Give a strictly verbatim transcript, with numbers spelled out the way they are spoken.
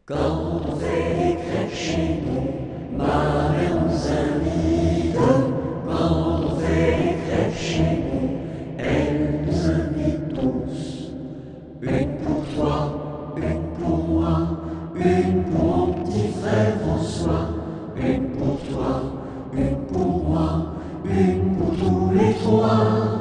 Quand on fait des crêpes chez nous, ma mère nous invite. Quand on fait des crêpes chez nous, elle nous invite tous. Une pour toi, une pour moi, une pour mon petit frère François. Une pour toi, une pour moi, une pour tous les trois.